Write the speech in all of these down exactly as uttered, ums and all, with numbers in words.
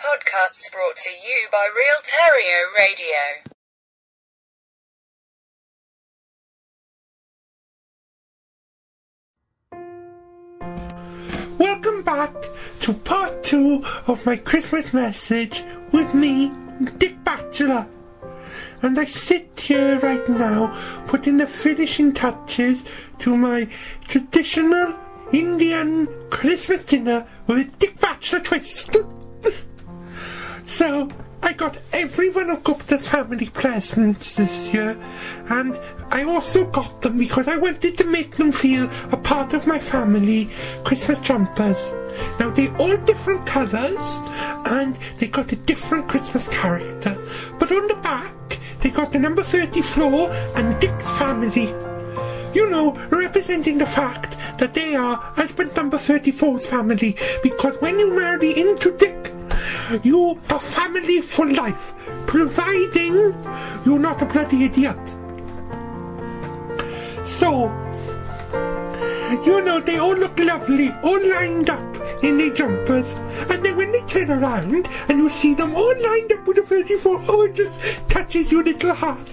podcasts brought to you by Real Terryo Radio. Welcome back to part two of my Christmas message with me, Dick Bachelor. And I sit here right now putting the finishing touches to my traditional Indian Christmas dinner with a Dick Bachelor twist. So, I got every one of Gupta's family presents this year, and I also got them because I wanted to make them feel a part of my family Christmas jumpers. Now, they're all different colours, and they got a different Christmas character. But on the back, they got the number thirty floor and Dick's family. You know, representing the fact that they are husband number thirty-four's family, because when you marry into Dick, you are family for life, providing you're not a bloody idiot. So, you know, they all look lovely, all lined up in their jumpers, and then when they turn around and you see them all lined up with a thirty-four, oh, it just touches your little heart.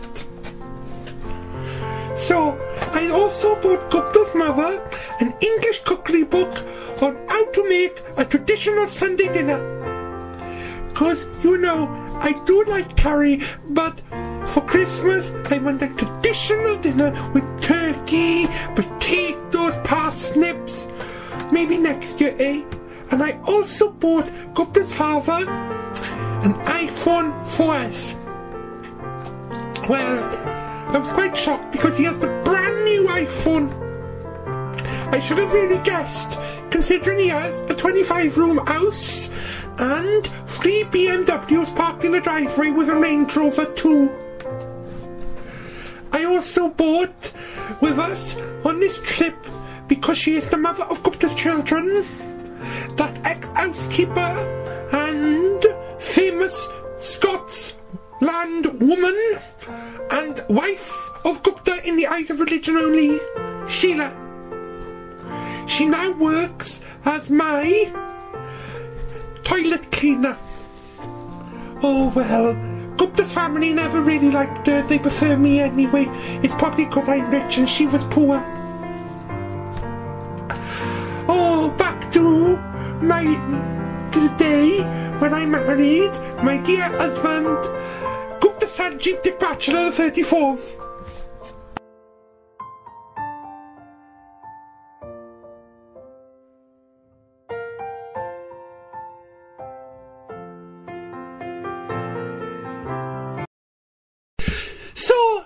So, I also bought Gupta's mother an English cookery book on how to make a traditional Sunday dinner. Because, you know, I do like curry, but for Christmas I want a traditional dinner with turkey, potatoes, parsnips. Maybe next year, eh? And I also bought Gupta's father an iPhone four S. Well, I was quite shocked because he has the brand new iPhone. I should have really guessed, considering he has a twenty-five room house and three B M Ws parked in the driveway with a Range Rover too. I also bought with us on this trip, because she is the mother of Gupta's children, that ex-housekeeper and famous Scots land woman and wife of Gupta in the eyes of religion only, Sheila. She now works as my toilet cleaner. Oh well, Gupta's family never really liked her. They prefer me anyway. It's probably because I'm rich and she was poor. Oh, back to my to the day when I married my dear husband, Gupta Sanjeep Dick Bachelor the thirty-fourth. So,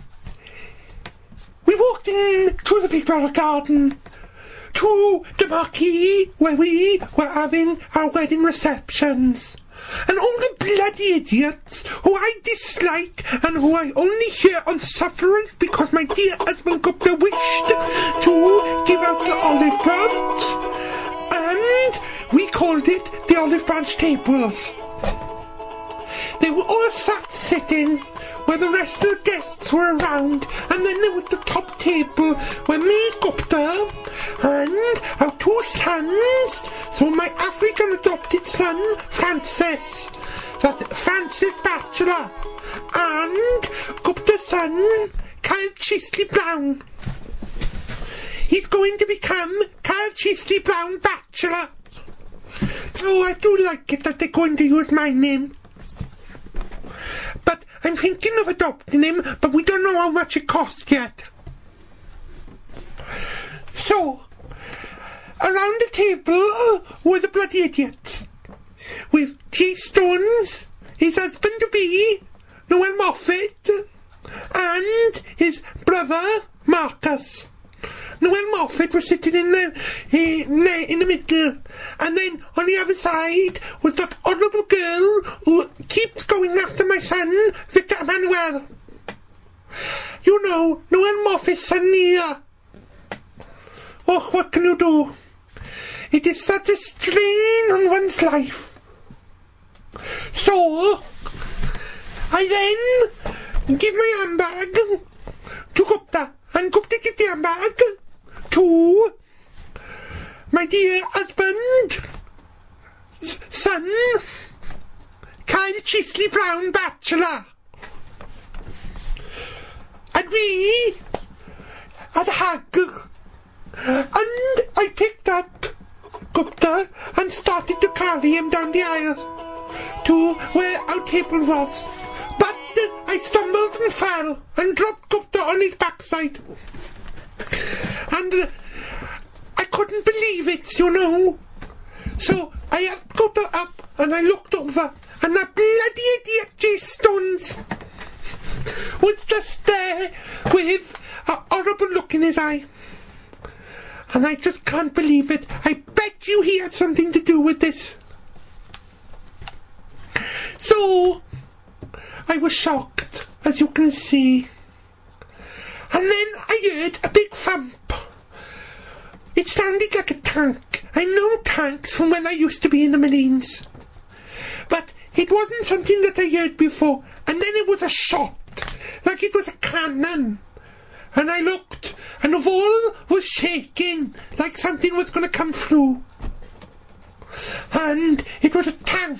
we walked in to the Big Brouther garden, to the marquee where we were having our wedding receptions. And all the bloody idiots who I dislike and who I only hear on sufferance because my dear husband Gupta wished to give out the olive branch. And we called it the olive branch tables. They were all sat sitting where the rest of the guests were around, and then there was the top table where me, Gupta, and our two sons, so my African adopted son, Francis, that's Francis Batchelor, and Gupta's son, Kyle Chisley Brown. He's going to become Kyle Chisley Brown Batchelor. Oh, I do like it that they're going to use my name. But I'm thinking of adopting him, but we don't know how much it costs yet. So, around the table were the bloody idiots, with T. Stones, his husband-to-be, Noel Moffat, and his brother, Marcus. Noel Moffat was sitting in the, in the, in the middle, and then on the other side was that horrible girl who keeps going after my son, Victor Emmanuel. You know, Noel Moffat's son here. Oh, what can you do? It is such a strain on one's life. So, I then give my handbag to Gupta, and Gupta gives the handbag to my dear husband, son, chisely brown Batchelor. And we had a hug. And I picked up Gupta and started to carry him down the aisle to where our table was. But uh, I stumbled and fell and dropped Gupta on his backside. And uh, I couldn't believe it, you know. So I helped Gupta up and I looked over and that bloody idiot Jase was just there with a horrible look in his eye. And I just can't believe it. I bet you he had something to do with this. So, I was shocked, as you can see. And then I heard a big thump. It sounded like a tank. I know tanks from when I used to be in the Marines. But it wasn't something that I heard before. And then it was a shot, like it was a cannon. And I looked, and the wall was shaking, like something was going to come through. And it was a tank.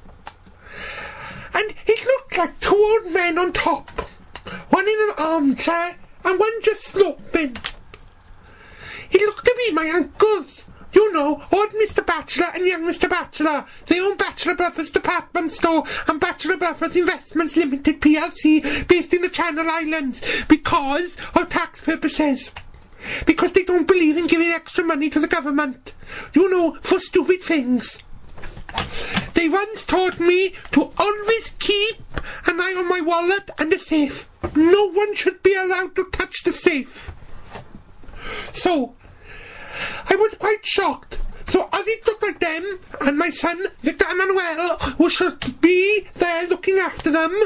And it looked like two old men on top. One in an armchair, and one just sloping. It looked to be my uncles. You know, old Mister Batchelor and young Mister Batchelor. They own Batchelor Brothers Department Store and Batchelor Brothers Investments Limited P L C based in the Channel Islands because of tax purposes. Because they don't believe in giving extra money to the government. You know, for stupid things. They once taught me to always keep an eye on my wallet and the safe. No one should be allowed to touch the safe. So, I was quite shocked. So as it looked like them and my son Victor Emmanuel, who should be there looking after them,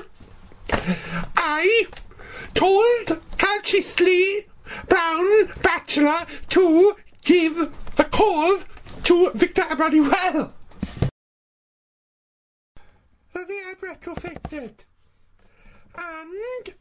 I told Cal Chisley Brown Batchelor to give a call to Victor Emmanuel. So they had retrofitted, and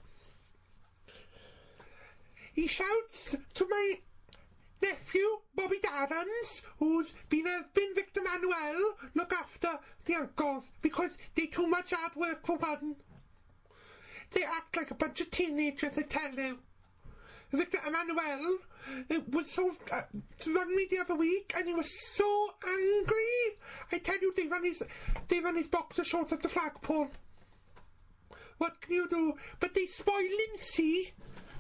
he shouts to my nephew, Bobby Darrens, who's been helping Victor Manuel look after the uncles because they too much hard work for one. They act like a bunch of teenagers, I tell you. Victor Emmanuel was so uh, rang me the other week, and he was so angry. I tell you, they ran his they ran his boxer shorts at the flagpole. What can you do? But they spoil him, see.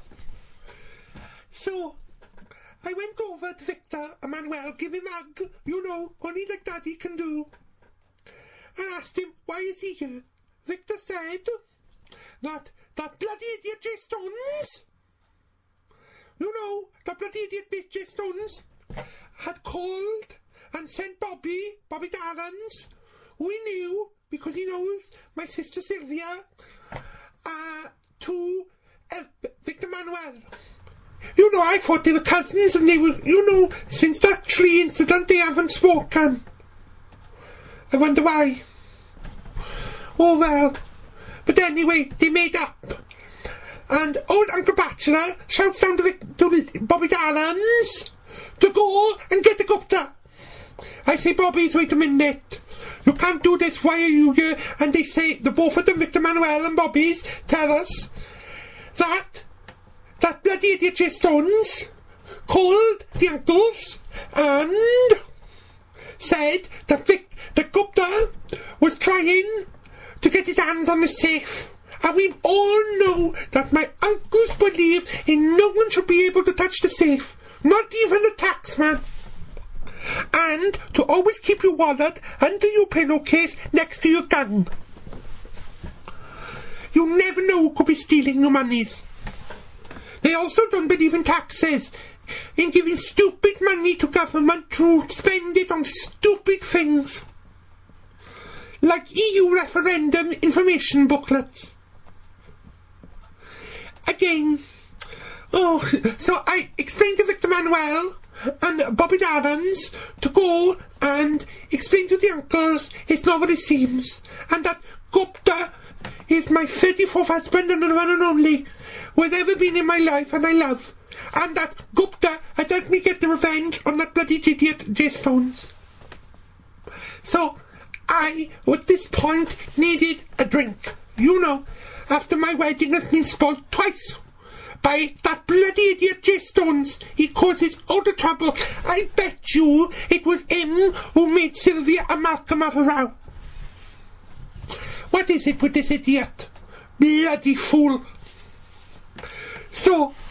So I went over to Victor Emmanuel, give him a hug, you know, only like Daddy can do, and asked him why is he here. Victor said that that bloody idiot Jase Stones. You know, the bloody idiot bitch Jase Stones had called and sent Bobby, Bobby Darrens, who he knew because he knows my sister Sylvia, uh, to help Victor Manuel. You know, I thought they were cousins and they were, you know, since that tree incident they haven't spoken. I wonder why. Oh well. But anyway, they made up. And old Uncle Batchelor shouts down to, the, to Bobby Darrens to go and get the Gupta. I say, Bobby's, wait a minute. You can't do this, why are you here? And they say, the both of them, Victor Manuel and Bobby's, tell us that that bloody idiot Jase Stones called the uncles and said that Vic, that Gupta was trying to get his hands on the safe. And we all know that my uncles believe in no one should be able to touch the safe, not even a taxman. And to always keep your wallet under your pillowcase next to your gun. You never know who could be stealing your monies. They also don't believe in taxes, in giving stupid money to government to spend it on stupid things. Like E U referendum information booklets. Again, oh, so I explained to Victor Manuel and Bobby Darrens to go and explain to the uncles it's not what it seems, and that Gupta is my thirty-fourth husband and the one and only who has ever been in my life and I love, and that Gupta had helped me get the revenge on that bloody idiot Jase Stones. So I, at this point, needed a drink. You know, after my wedding has been spoilt twice by that bloody idiot Jase Stones. He causes all the trouble. I bet you it was him who made Sylvia and Malcolm have a row. What is it with this idiot? Bloody fool. So,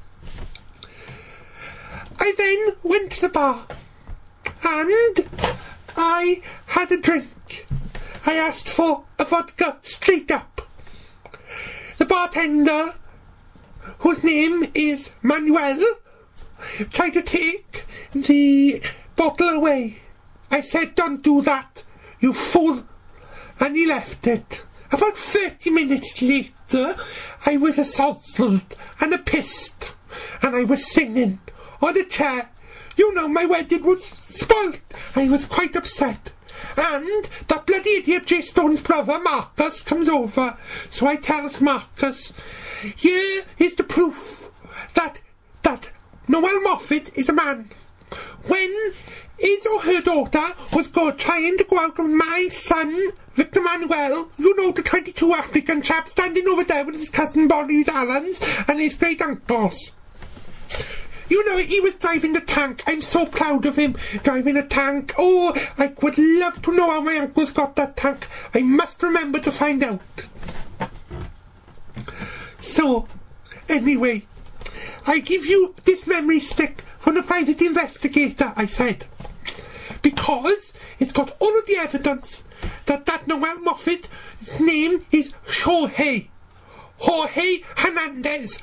I then went to the bar and I had a drink. I asked for a vodka straight up. The bartender, whose name is Manuel, tried to take the bottle away. I said, don't do that, you fool. And he left it. About thirty minutes later, I was assaulted and a pissed, and I was singing on a chair. You know, my wedding was spoilt. I was quite upset. And that bloody idiot Jase Stone's brother, Marcus, comes over. So I tells Marcus, here is the proof that, that Noel Moffat is a man. When his or her daughter was go, trying to go out with my son, Victor Manuel, you know, the twenty-two African chap standing over there with his cousin Bloudy Allens and his great uncles. You know, he was driving the tank. I'm so proud of him, driving a tank. Oh, I would love to know how my uncles got that tank. I must remember to find out. So, anyway, I give you this memory stick from the private investigator, I said, because it's got all of the evidence that that Noel Moffat's name is Jorge. Jorge Hernandez.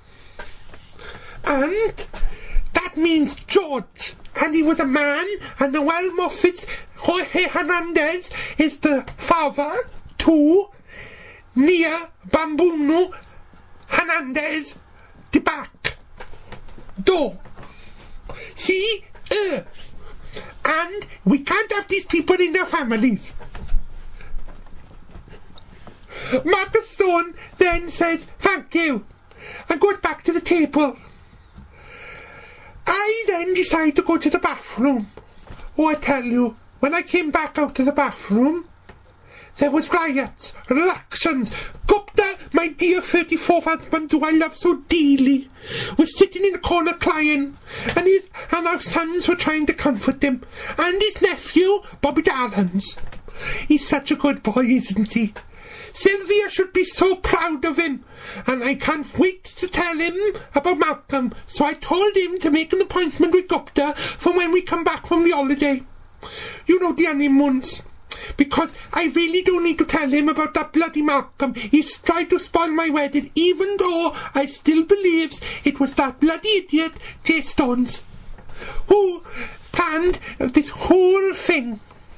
And that means George. And he was a man, and Noel Moffat's Jorge Hernandez is the father to Nia Bambuno Hernandez de back. Do. See? Uh. And we can't have these people in their families. Marcus Stone then says, thank you, and goes back to the table. I then decide to go to the bathroom. Oh, I tell you, when I came back out of the bathroom, there was riots, ructions. Gupta, my dear thirty-fourth husband, who I love so dearly, was sitting in the corner crying, and his and our sons were trying to comfort him, and his nephew, Bobby Darlins. He's such a good boy, isn't he? Sylvia should be so proud of him, and I can't wait to tell him about Malcolm, so I told him to make an appointment with Gupta for when we come back from the holiday. You know, the honeymoons. Because I really do need to tell him about that bloody Malcolm. He's tried to spoil my wedding, even though I still believes it was that bloody idiot Jase Stones who planned this whole thing.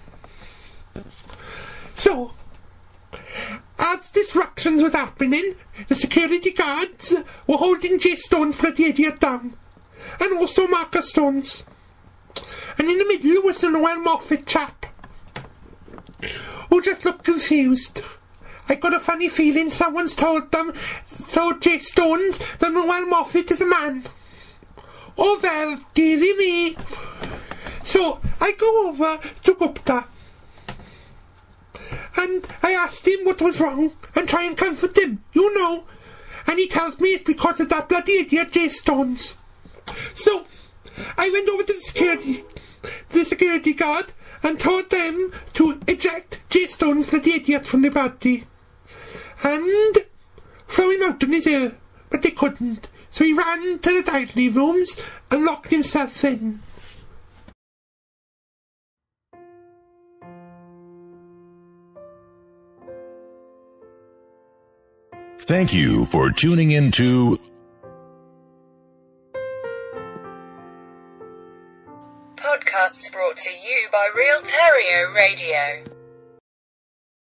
So, as disruptions was happening, the security guards were holding Jase Stones' bloody idiot down, and also Marcus Stones. And in the middle was the Noel Moffat chap, who just looked confused. I got a funny feeling someone's told them, so Jase Stones, that Noel Moffat is a man. Oh well, dearie me. So I go over to Gupta, and I asked him what was wrong, and try and comfort him, you know. And he tells me it's because of that bloody idiot Jase Stones. So I went over to the security, the security guard, and told them to eject Jase Stones' bloody idiot from the party and throw him out on his ear, but they couldn't, so he ran to the dining rooms and locked himself in. Thank you for tuning in to Podcasts brought to you by Real Terryo Radio.